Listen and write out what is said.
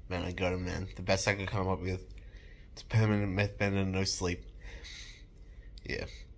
Man, I got him, man. The best I could come up with. It's permanent meth bender, no sleep. Yeah.